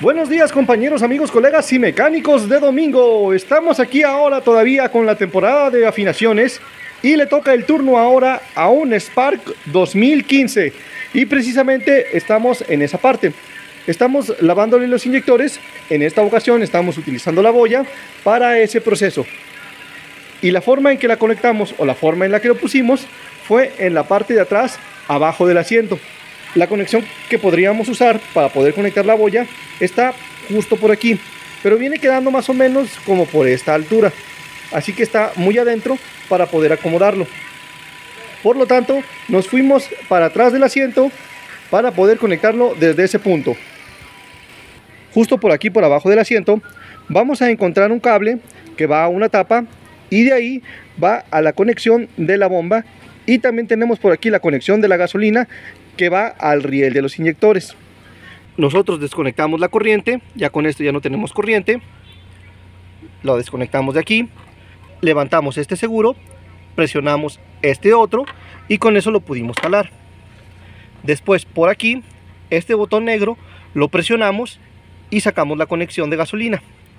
Buenos días, compañeros, amigos, colegas y mecánicos de domingo. Estamos aquí ahora todavía con la temporada de afinaciones y le toca el turno ahora a un Spark 2015 y precisamente estamos en esa parte. Estamos lavándole los inyectores. En esta ocasión estamos utilizando la boya para ese proceso. Y la forma en que la conectamos o la forma en la que lo pusimos fue en la parte de atrás, abajo del asiento. La conexión que podríamos usar para poder conectar la boya está justo por aquí, pero viene quedando más o menos como por esta altura, así que está muy adentro para poder acomodarlo. Por lo tanto, nos fuimos para atrás del asiento para poder conectarlo desde ese punto. Justo por aquí, por abajo del asiento, vamos a encontrar un cable que va a una tapa y de ahí va a la conexión de la bomba, y también tenemos por aquí la conexión de la gasolina que va al riel de los inyectores. Nosotros desconectamos la corriente, ya con esto ya no tenemos corriente. Lo desconectamos de aquí, levantamos este seguro, presionamos este otro y con eso lo pudimos jalar. Después por aquí, este botón negro lo presionamos y sacamos la conexión de gasolina.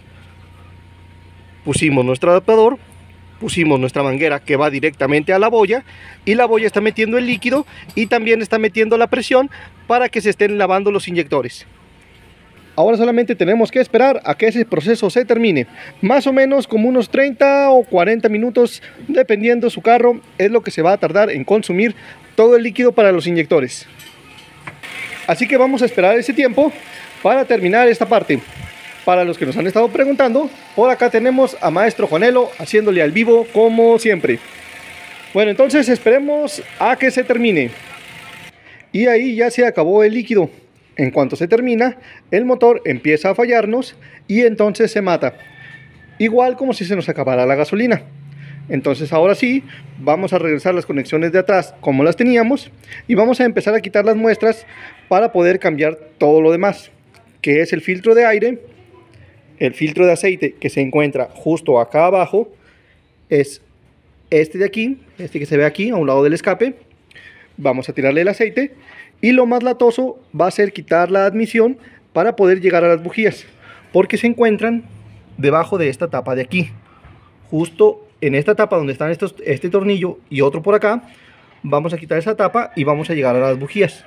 Pusimos nuestro adaptador, pusimos nuestra manguera que va directamente a la boya, y la boya está metiendo el líquido y también está metiendo la presión para que se estén lavando los inyectores. Ahora solamente tenemos que esperar a que ese proceso se termine. Más o menos como unos 30 o 40 minutos, dependiendo su carro, es lo que se va a tardar en consumir todo el líquido para los inyectores. Así que vamos a esperar ese tiempo para terminar esta parte. Para los que nos han estado preguntando, por acá tenemos a Maestro Juanelo haciéndole al vivo como siempre. Bueno, entonces esperemos a que se termine. Y ahí ya se acabó el líquido. En cuanto se termina, el motor empieza a fallarnos y entonces se mata. Igual como si se nos acabara la gasolina. Entonces ahora sí, vamos a regresar las conexiones de atrás como las teníamos y vamos a empezar a quitar las muestras para poder cambiar todo lo demás, que es el filtro de aire. El filtro de aceite que se encuentra justo acá abajo es este de aquí, este que se ve aquí a un lado del escape. Vamos a tirarle el aceite y lo más latoso va a ser quitar la admisión para poder llegar a las bujías, porque se encuentran debajo de esta tapa de aquí. Justo en esta tapa donde están este tornillo y otro por acá, vamos a quitar esa tapa y vamos a llegar a las bujías.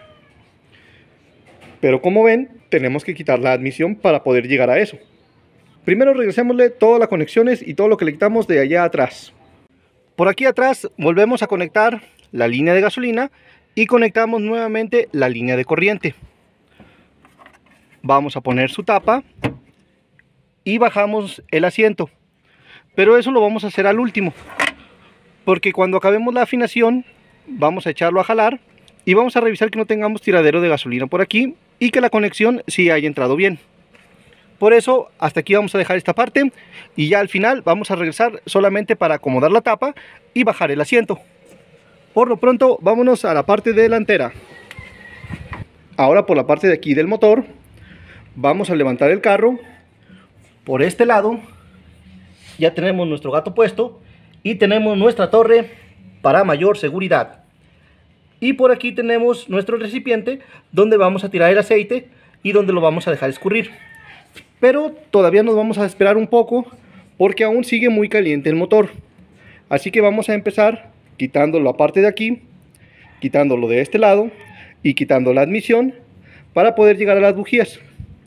Pero como ven, tenemos que quitar la admisión para poder llegar a eso. Primero regresémosle todas las conexiones y todo lo que le quitamos de allá atrás. Por aquí atrás volvemos a conectar la línea de gasolina y conectamos nuevamente la línea de corriente. Vamos a poner su tapa y bajamos el asiento. Pero eso lo vamos a hacer al último, porque cuando acabemos la afinación vamos a echarlo a jalar y vamos a revisar que no tengamos tiradero de gasolina por aquí y que la conexión sí haya entrado bien. Por eso hasta aquí vamos a dejar esta parte y ya al final vamos a regresar solamente para acomodar la tapa y bajar el asiento. Por lo pronto vámonos a la parte delantera. Ahora por la parte de aquí del motor vamos a levantar el carro. Por este lado ya tenemos nuestro gato puesto y tenemos nuestra torre para mayor seguridad. Y por aquí tenemos nuestro recipiente donde vamos a tirar el aceite y donde lo vamos a dejar escurrir. Pero todavía nos vamos a esperar un poco porque aún sigue muy caliente el motor. Así que vamos a empezar quitando la parte de aquí, quitándolo de este lado y quitando la admisión para poder llegar a las bujías.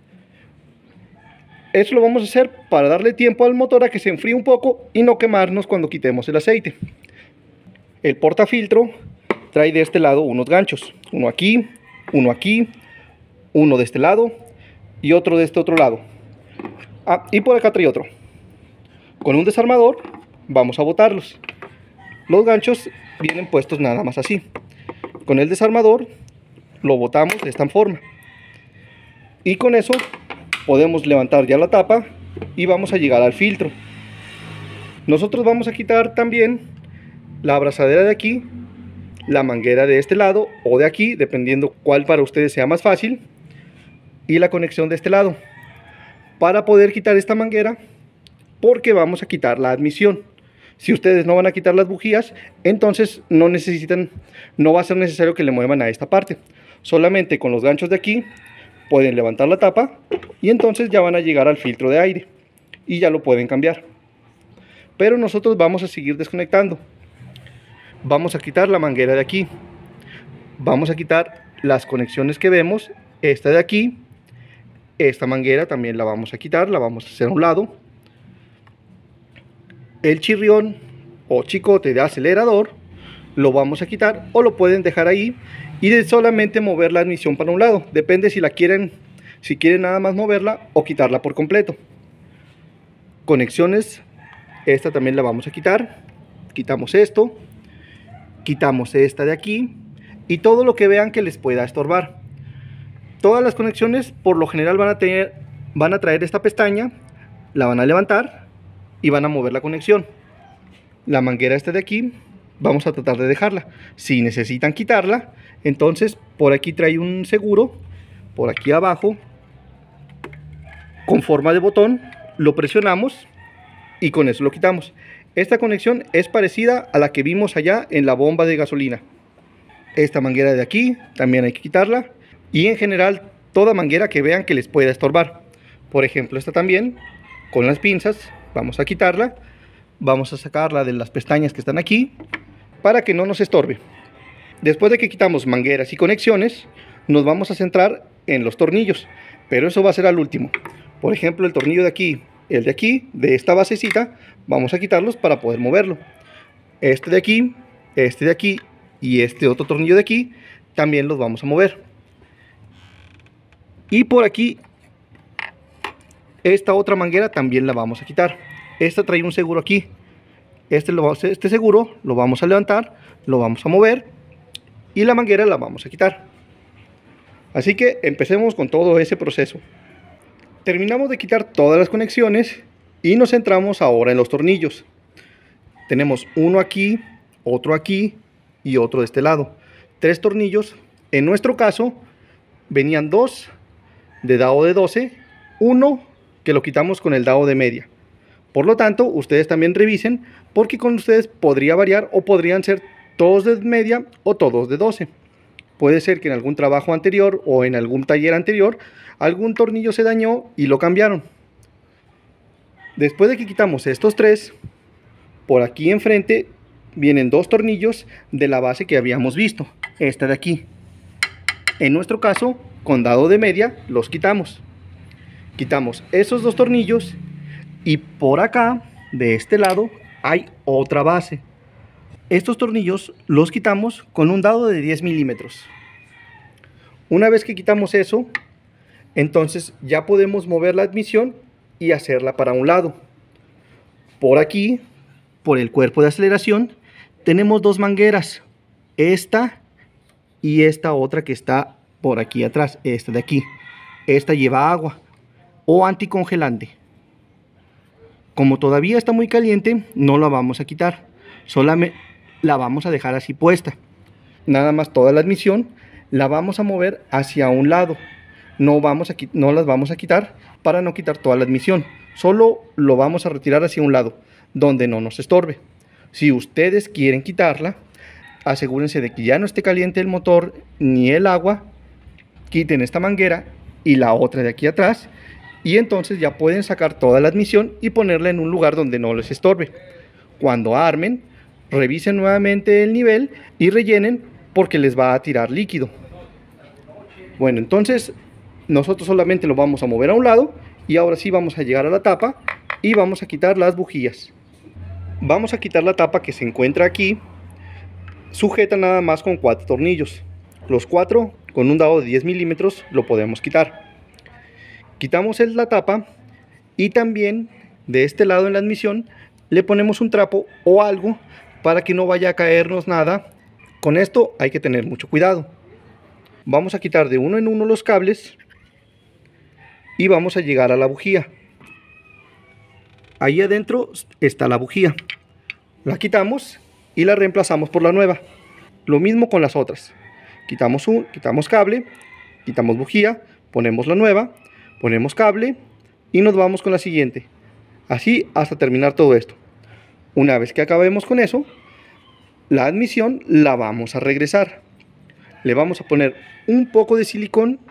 Eso lo vamos a hacer para darle tiempo al motor a que se enfríe un poco y no quemarnos cuando quitemos el aceite. El portafiltro trae de este lado unos ganchos, uno aquí, uno de este lado y otro de este otro lado. Y por acá trae otro. Con un desarmador vamos a botarlos. Los ganchos vienen puestos nada más así. Con el desarmador lo botamos de esta forma. Y con eso podemos levantar ya la tapa y vamos a llegar al filtro. Nosotros vamos a quitar también la abrazadera de aquí, la manguera de este lado o de aquí, dependiendo cuál para ustedes sea más fácil, y la conexión de este lado, para poder quitar esta manguera, porque vamos a quitar la admisión. Si ustedes no van a quitar las bujías, entonces no va a ser necesario que le muevan a esta parte. Solamente con los ganchos de aquí pueden levantar la tapa y entonces ya van a llegar al filtro de aire y ya lo pueden cambiar. Pero nosotros vamos a seguir desconectando. Vamos a quitar la manguera de aquí. Vamos a quitar las conexiones que vemos. Esta de aquí. Esta manguera también la vamos a quitar, la vamos a hacer a un lado. El chirrión o chicote de acelerador lo vamos a quitar o lo pueden dejar ahí y de solamente mover la admisión para un lado. Depende si quieren nada más moverla o quitarla por completo. Conexiones, esta también la vamos a quitar. Quitamos esto, quitamos esta de aquí y todo lo que vean que les pueda estorbar. Todas las conexiones por lo general van a traer esta pestaña, la van a levantar y van a mover la conexión. La manguera esta de aquí vamos a tratar de dejarla. Si necesitan quitarla, entonces por aquí trae un seguro, por aquí abajo, con forma de botón, lo presionamos y con eso lo quitamos. Esta conexión es parecida a la que vimos allá en la bomba de gasolina. Esta manguera de aquí también hay que quitarla. Y en general toda manguera que vean que les pueda estorbar. Por ejemplo, esta también, con las pinzas, vamos a quitarla. Vamos a sacarla de las pestañas que están aquí, para que no nos estorbe. Después de que quitamos mangueras y conexiones, nos vamos a centrar en los tornillos. Pero eso va a ser al último. Por ejemplo, el tornillo de aquí, el de aquí, de esta basecita, vamos a quitarlos para poder moverlo. Este de aquí y este otro tornillo de aquí, también los vamos a mover. Y por aquí, esta otra manguera también la vamos a quitar. Esta trae un seguro aquí. Este seguro lo vamos a levantar, lo vamos a mover y la manguera la vamos a quitar. Así que empecemos con todo ese proceso. Terminamos de quitar todas las conexiones y nos centramos ahora en los tornillos. Tenemos uno aquí, otro aquí y otro de este lado. 3 tornillos. En nuestro caso venían 2 de dado de 12, uno que lo quitamos con el dado de media. Por lo tanto, ustedes también revisen, porque con ustedes podría variar o podrían ser todos de media o todos de 12. Puede ser que en algún trabajo anterior o en algún taller anterior algún tornillo se dañó y lo cambiaron. Después de que quitamos estos 3, por aquí enfrente vienen 2 tornillos de la base que habíamos visto, esta de aquí. En nuestro caso, con dado de media los quitamos. Quitamos esos 2 tornillos y por acá, de este lado, hay otra base. Estos tornillos los quitamos con un dado de 10 milímetros. Una vez que quitamos eso, entonces ya podemos mover la admisión y hacerla para un lado. Por aquí, por el cuerpo de aceleración, tenemos 2 mangueras. Esta y esta otra que está por aquí atrás, esta de aquí. Esta lleva agua o anticongelante. Como todavía está muy caliente, no la vamos a quitar, solamente la vamos a dejar así puesta. Nada más toda la admisión la vamos a mover hacia un lado. No las vamos a quitar para no quitar toda la admisión. Solo lo vamos a retirar hacia un lado, donde no nos estorbe. Si ustedes quieren quitarla, asegúrense de que ya no esté caliente el motor ni el agua. Quiten esta manguera y la otra de aquí atrás, y entonces ya pueden sacar toda la admisión y ponerla en un lugar donde no les estorbe. Cuando armen, revisen nuevamente el nivel y rellenen, porque les va a tirar líquido. Bueno, entonces nosotros solamente lo vamos a mover a un lado y ahora sí vamos a llegar a la tapa y vamos a quitar las bujías. Vamos a quitar la tapa que se encuentra aquí, sujeta nada más con 4 tornillos. Los 4 con un dado de 10 milímetros lo podemos quitar. Quitamos la tapa y también de este lado en la admisión le ponemos un trapo o algo para que no vaya a caernos nada. Con esto hay que tener mucho cuidado. Vamos a quitar de uno en uno los cables y vamos a llegar a la bujía. Ahí adentro está la bujía. La quitamos y la reemplazamos por la nueva. Lo mismo con las otras. Quitamos cable, quitamos bujía, ponemos la nueva, ponemos cable y nos vamos con la siguiente. Así hasta terminar todo esto. Una vez que acabemos con eso, la admisión la vamos a regresar. Le vamos a poner un poco de silicón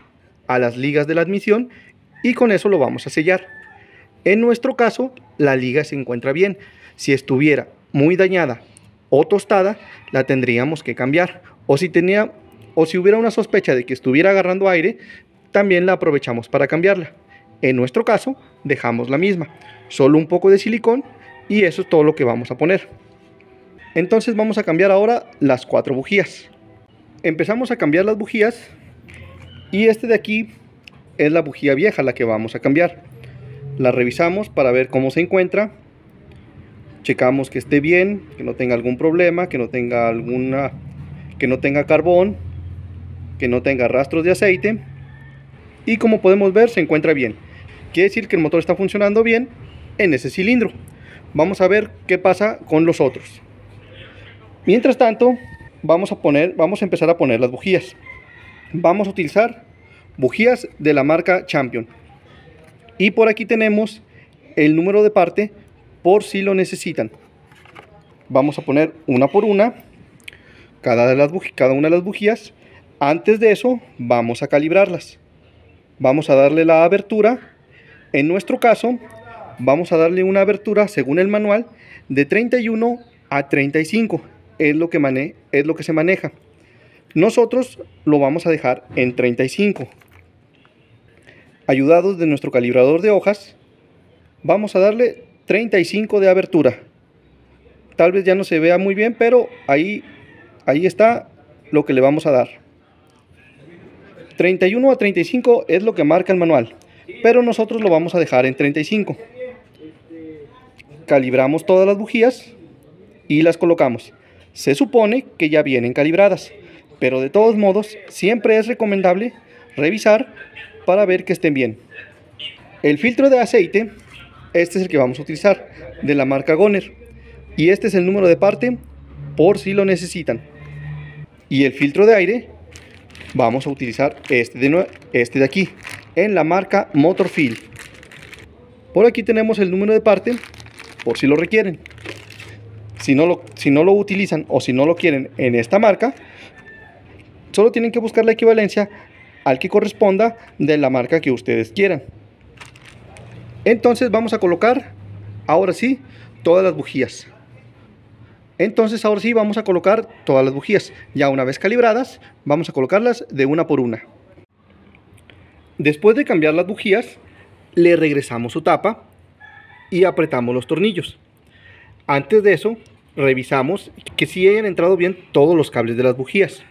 a las ligas de la admisión y con eso lo vamos a sellar. En nuestro caso, la liga se encuentra bien. Si estuviera muy dañada o tostada, la tendríamos que cambiar. O si hubiera una sospecha de que estuviera agarrando aire, también la aprovechamos para cambiarla. En nuestro caso, dejamos la misma, solo un poco de silicón y eso es todo lo que vamos a poner. Entonces vamos a cambiar ahora las 4 bujías. Empezamos a cambiar las bujías y este de aquí es la bujía vieja, la que vamos a cambiar. La revisamos para ver cómo se encuentra. Checamos que esté bien, que no tenga algún problema, que no tenga carbón, que no tenga rastros de aceite. Y como podemos ver, se encuentra bien. Quiere decir que el motor está funcionando bien en ese cilindro. Vamos a ver qué pasa con los otros. Mientras tanto, vamos a empezar a poner las bujías. Vamos a utilizar bujías de la marca Champion. Y por aquí tenemos el número de parte por si lo necesitan. Vamos a poner una por una cada una de las bujías. Antes de eso, vamos a calibrarlas. Vamos a darle la abertura. En nuestro caso, vamos a darle una abertura, según el manual, de 31 a 35. Es lo que se maneja. Nosotros lo vamos a dejar en 35. Ayudados de nuestro calibrador de hojas, vamos a darle 35 de abertura. Tal vez ya no se vea muy bien, pero ahí está lo que le vamos a dar. 31 a 35 es lo que marca el manual, pero nosotros lo vamos a dejar en 35. Calibramos todas las bujías y las colocamos. Se supone que ya vienen calibradas, pero de todos modos siempre es recomendable revisar para ver que estén bien. El filtro de aceite, este es el que vamos a utilizar, de la marca Goner, y este es el número de parte por si lo necesitan. Y el filtro de aire, vamos a utilizar este de aquí, en la marca Motorfil. Por aquí tenemos el número de parte por si lo requieren. Si no lo utilizan o si no lo quieren en esta marca, solo tienen que buscar la equivalencia al que corresponda de la marca que ustedes quieran. Entonces vamos a colocar ahora sí todas las bujías. Ya una vez calibradas, vamos a colocarlas de una por una. Después de cambiar las bujías, le regresamos su tapa y apretamos los tornillos. Antes de eso, revisamos que sí hayan entrado bien todos los cables de las bujías.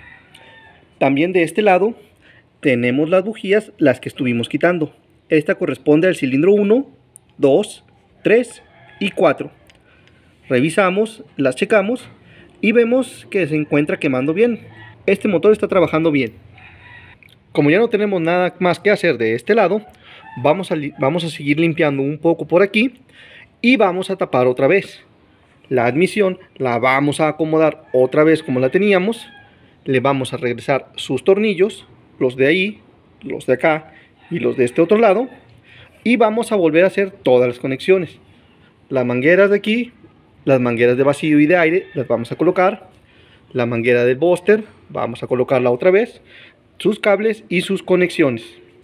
También de este lado tenemos las bujías, las que estuvimos quitando. Esta corresponde al cilindro 1, 2, 3 y 4. Revisamos, las checamos y vemos que se encuentra quemando bien. Este motor está trabajando bien. Como ya no tenemos nada más que hacer de este lado, vamos a seguir limpiando un poco por aquí y vamos a tapar otra vez. La admisión la vamos a acomodar otra vez como la teníamos. Le vamos a regresar sus tornillos, los de ahí, los de acá y los de este otro lado, y vamos a volver a hacer todas las conexiones. Las mangueras de aquí, las mangueras de vacío y de aire las vamos a colocar. La manguera del booster vamos a colocarla otra vez, sus cables y sus conexiones.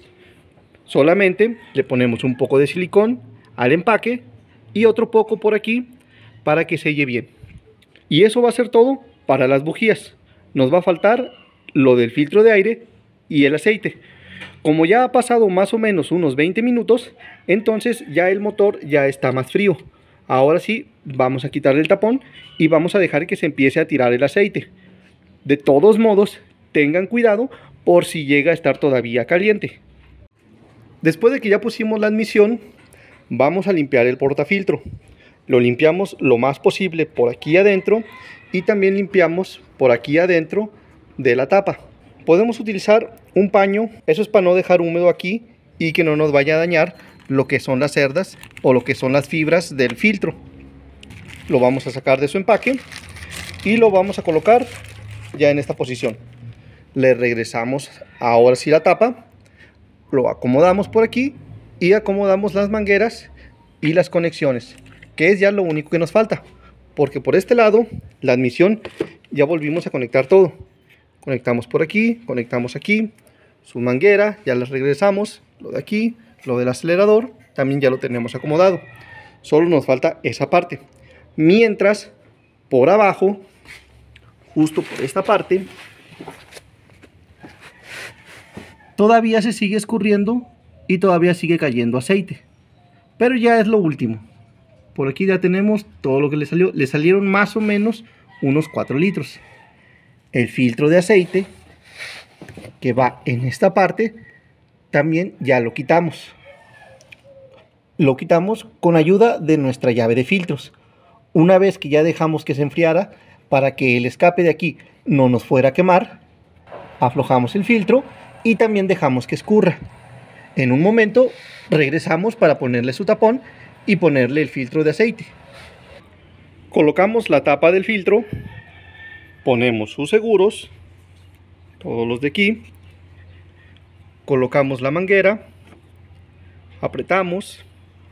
Solamente le ponemos un poco de silicón al empaque y otro poco por aquí para que selle bien. Y eso va a ser todo para las bujías. Nos va a faltar lo del filtro de aire y el aceite. Como ya ha pasado más o menos unos 20 minutos, entonces ya el motor ya está más frío. Ahora sí, vamos a quitarle el tapón y vamos a dejar que se empiece a tirar el aceite. De todos modos, tengan cuidado por si llega a estar todavía caliente. Después de que ya pusimos la admisión, vamos a limpiar el portafiltro. Lo limpiamos lo más posible por aquí adentro y también limpiamos por aquí adentro de la tapa. Podemos utilizar un paño, eso es para no dejar húmedo aquí y que no nos vaya a dañar lo que son las cerdas o lo que son las fibras del filtro. Lo vamos a sacar de su empaque y lo vamos a colocar ya en esta posición. Le regresamos ahora sí la tapa, lo acomodamos por aquí y acomodamos las mangueras y las conexiones, que es ya lo único que nos falta, porque por este lado la admisión ya volvimos a conectar todo. Conectamos por aquí, conectamos aquí, su manguera, ya las regresamos, lo de aquí, lo del acelerador, también ya lo tenemos acomodado. Solo nos falta esa parte. Mientras, por abajo, justo por esta parte, todavía se sigue escurriendo y todavía sigue cayendo aceite. Pero ya es lo último. Por aquí ya tenemos todo lo que le salió. Le salieron más o menos unos 4 litros. El filtro de aceite que va en esta parte también ya lo quitamos. Lo quitamos con ayuda de nuestra llave de filtros. Una vez que ya dejamos que se enfriara, para que el escape de aquí no nos fuera a quemar, aflojamos el filtro y también dejamos que escurra. En un momento regresamos para ponerle su tapón y ponerle el filtro de aceite. Colocamos la tapa del filtro, ponemos sus seguros, todos los de aquí, colocamos la manguera, apretamos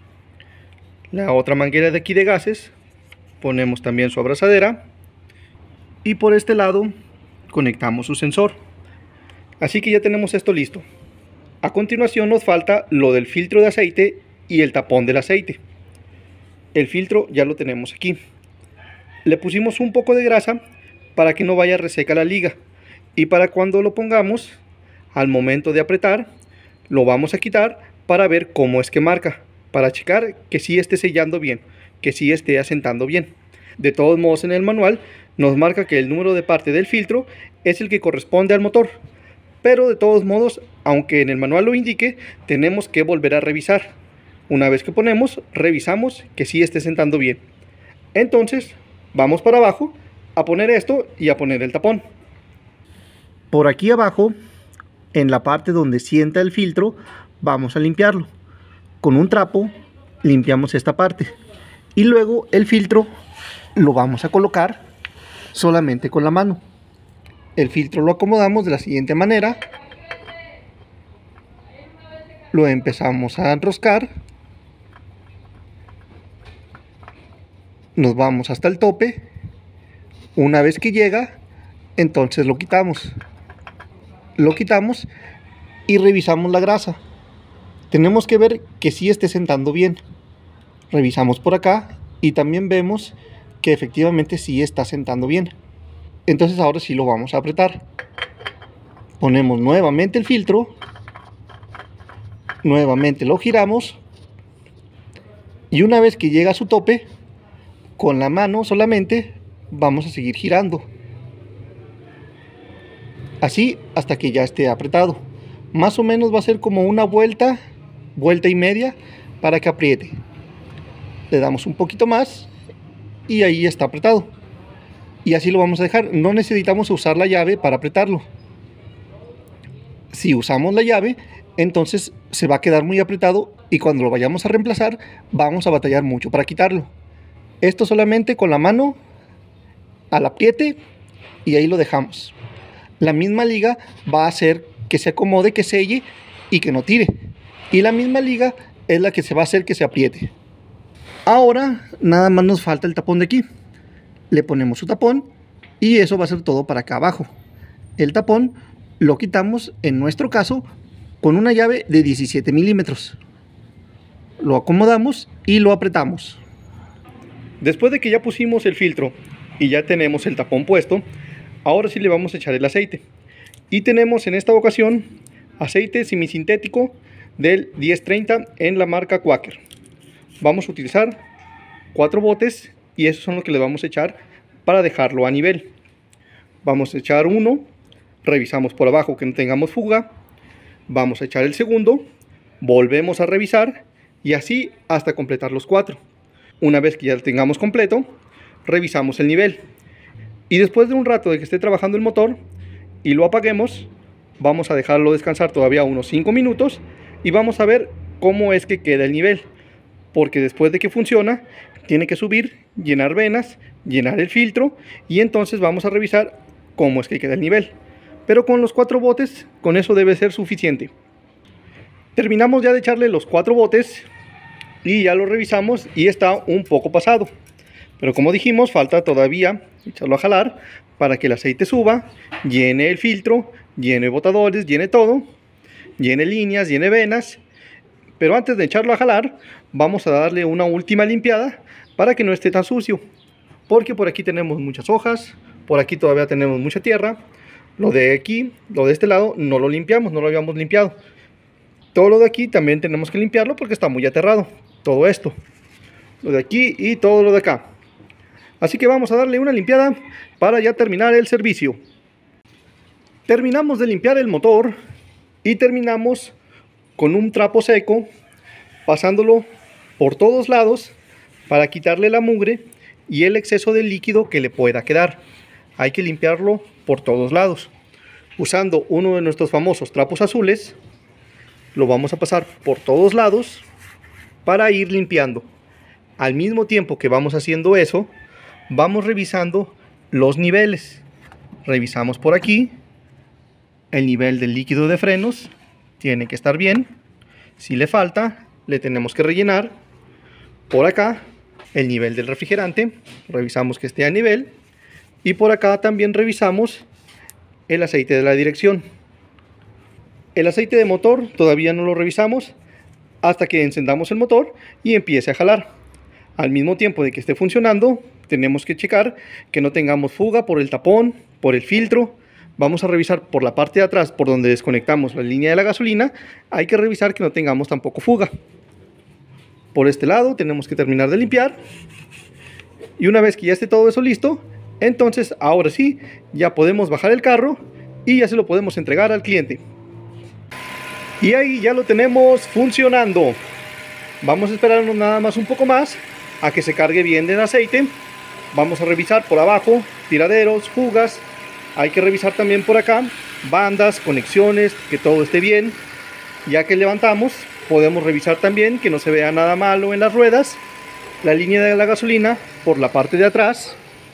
la otra manguera de aquí de gases, ponemos también su abrazadera y por este lado conectamos su sensor. Así que ya tenemos esto listo. A continuación nos falta lo del filtro de aceite y el tapón del aceite. El filtro ya lo tenemos aquí. Le pusimos un poco de grasa para que no vaya reseca la liga, y para cuando lo pongamos, al momento de apretar, lo vamos a quitar para ver cómo es que marca, para checar que sí esté sellando bien, que sí esté asentando bien. De todos modos, en el manual nos marca que el número de parte del filtro es el que corresponde al motor, pero de todos modos, aunque en el manual lo indique, tenemos que volver a revisar. Una vez que ponemos, revisamos que sí esté sentando bien. Entonces vamos para abajo a poner esto y a poner el tapón. Por aquí abajo, en la parte donde sienta el filtro, vamos a limpiarlo. Con un trapo limpiamos esta parte y luego el filtro lo vamos a colocar solamente con la mano. El filtro lo acomodamos de la siguiente manera. Lo empezamos a enroscar. Nos vamos hasta el tope. Una vez que llega, entonces lo quitamos. Lo quitamos y revisamos la grasa. Tenemos que ver que sí esté sentando bien. Revisamos por acá y también vemos que efectivamente sí está sentando bien. Entonces ahora sí lo vamos a apretar. Ponemos nuevamente el filtro. Nuevamente lo giramos. Y una vez que llega a su tope, con la mano solamente vamos a seguir girando. Así hasta que ya esté apretado. Más o menos va a ser como una vuelta y media para que apriete. Le damos un poquito más y ahí está apretado. Y así lo vamos a dejar. No necesitamos usar la llave para apretarlo. Si usamos la llave, entonces se va a quedar muy apretado y cuando lo vayamos a reemplazar vamos a batallar mucho para quitarlo. Esto solamente con la mano al apriete y ahí lo dejamos. La misma liga va a hacer que se acomode, que selle y que no tire. Y la misma liga es la que se va a hacer que se apriete. Ahora nada más nos falta el tapón de aquí. Le ponemos su tapón y eso va a ser todo para acá abajo. El tapón lo quitamos en nuestro caso con una llave de 17 milímetros. Lo acomodamos y lo apretamos. Después de que ya pusimos el filtro y ya tenemos el tapón puesto, ahora sí le vamos a echar el aceite. Y tenemos en esta ocasión aceite semisintético del 1030 en la marca Quaker. Vamos a utilizar 4 botes y esos son los que le vamos a echar para dejarlo a nivel. Vamos a echar uno, revisamos por abajo que no tengamos fuga, vamos a echar el segundo, volvemos a revisar y así hasta completar los 4. Una vez que ya lo tengamos completo, revisamos el nivel. Y después de un rato de que esté trabajando el motor y lo apaguemos, vamos a dejarlo descansar todavía unos 5 minutos y vamos a ver cómo es que queda el nivel. Porque después de que funciona, tiene que subir, llenar venas, llenar el filtro y entonces vamos a revisar cómo es que queda el nivel. Pero con los 4 botes, con eso debe ser suficiente. Terminamos ya de echarle los 4 botes y ya lo revisamos y está un poco pasado. Pero como dijimos, falta todavía echarlo a jalar para que el aceite suba, llene el filtro, llene botadores, llene todo llene líneas, llene venas. Pero antes de echarlo a jalar, vamos a darle una última limpiada para que no esté tan sucio. Porque por aquí tenemos muchas hojas, por aquí todavía tenemos mucha tierra. Lo de aquí, lo de este lado, no lo limpiamos, no lo habíamos limpiado. Todo lo de aquí también tenemos que limpiarlo porque está muy aterrado. Todo esto, lo de aquí y todo lo de acá. Así que vamos a darle una limpiada para ya terminar el servicio. Terminamos de limpiar el motor y terminamos con un trapo seco, pasándolo por todos lados para quitarle la mugre y el exceso de líquido que le pueda quedar. Hay que limpiarlo por todos lados. Usando uno de nuestros famosos trapos azules, lo vamos a pasar por todos lados para ir limpiando. Al mismo tiempo que vamos haciendo eso, vamos revisando los niveles. Revisamos por aquí. El nivel del líquido de frenos tiene que estar bien. Si le falta, le tenemos que rellenar. Por acá, el nivel del refrigerante. Revisamos que esté a nivel. Y por acá también revisamos el aceite de la dirección. El aceite de motor todavía no lo revisamos hasta que encendamos el motor y empiece a jalar. Al mismo tiempo de que esté funcionando, tenemos que checar que no tengamos fuga por el tapón, por el filtro. Vamos a revisar por la parte de atrás, por donde desconectamos la línea de la gasolina. Hay que revisar que no tengamos tampoco fuga. Por este lado tenemos que terminar de limpiar. Y una vez que ya esté todo eso listo, entonces ahora sí, ya podemos bajar el carro y ya se lo podemos entregar al cliente. Y ahí ya lo tenemos funcionando. Vamos a esperarnos nada más un poco más a que se cargue bien de aceite. Vamos a revisar por abajo, tiraderos, fugas. Hay que revisar también por acá, bandas, conexiones, que todo esté bien. Ya que levantamos, podemos revisar también que no se vea nada malo en las ruedas. La línea de la gasolina por la parte de atrás.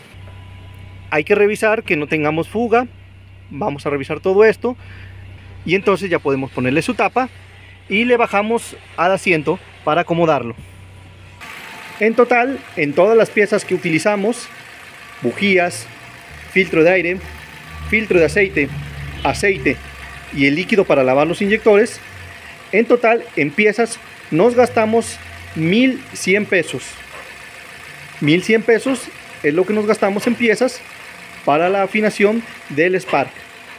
Hay que revisar que no tengamos fuga. Vamos a revisar todo esto. Y entonces ya podemos ponerle su tapa y le bajamos al asiento para acomodarlo. En total, en todas las piezas que utilizamos, bujías, filtro de aire, filtro de aceite, aceite y el líquido para lavar los inyectores, en total en piezas nos gastamos 1,100 pesos. 1,100 pesos es lo que nos gastamos en piezas para la afinación del Spark.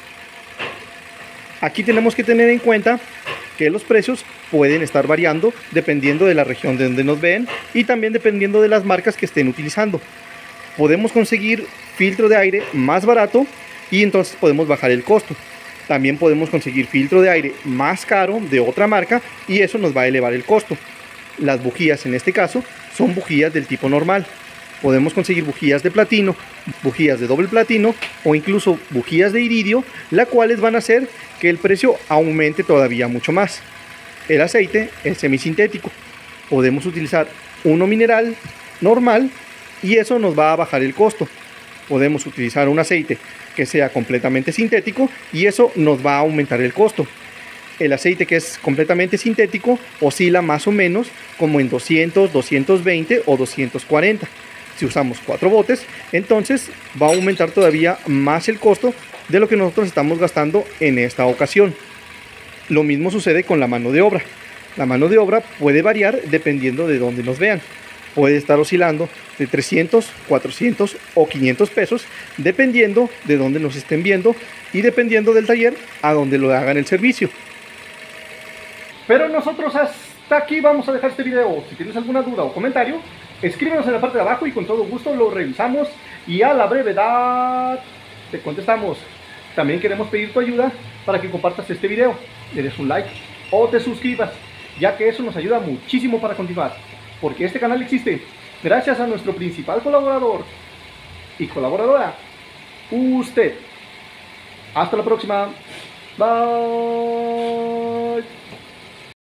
Aquí tenemos que tener en cuenta que los precios pueden estar variando dependiendo de la región de donde nos ven y también dependiendo de las marcas que estén utilizando. Podemos conseguir filtro de aire más barato y entonces podemos bajar el costo. También podemos conseguir filtro de aire más caro de otra marca y eso nos va a elevar el costo. Las bujías en este caso son bujías del tipo normal. Podemos conseguir bujías de platino, bujías de doble platino o incluso bujías de iridio, las cuales van a hacer que el precio aumente todavía mucho más. El aceite es semisintético. Podemos utilizar uno mineral normal y eso nos va a bajar el costo. Podemos utilizar un aceite que sea completamente sintético y eso nos va a aumentar el costo. El aceite que es completamente sintético oscila más o menos como en 200, 220 o 240. Si usamos 4 botes, entonces va a aumentar todavía más el costo de lo que nosotros estamos gastando en esta ocasión. Lo mismo sucede con la mano de obra. La mano de obra puede variar dependiendo de dónde nos vean. Puede estar oscilando de 300, 400 o 500 pesos dependiendo de dónde nos estén viendo y dependiendo del taller a donde lo hagan el servicio. Pero nosotros hasta aquí vamos a dejar este video. Si tienes alguna duda o comentario, escríbenos en la parte de abajo y con todo gusto lo revisamos y a la brevedad te contestamos. También queremos pedir tu ayuda para que compartas este video, le des un like o te suscribas, ya que eso nos ayuda muchísimo para continuar, porque este canal existe gracias a nuestro principal colaborador y colaboradora, usted. Hasta la próxima. Bye.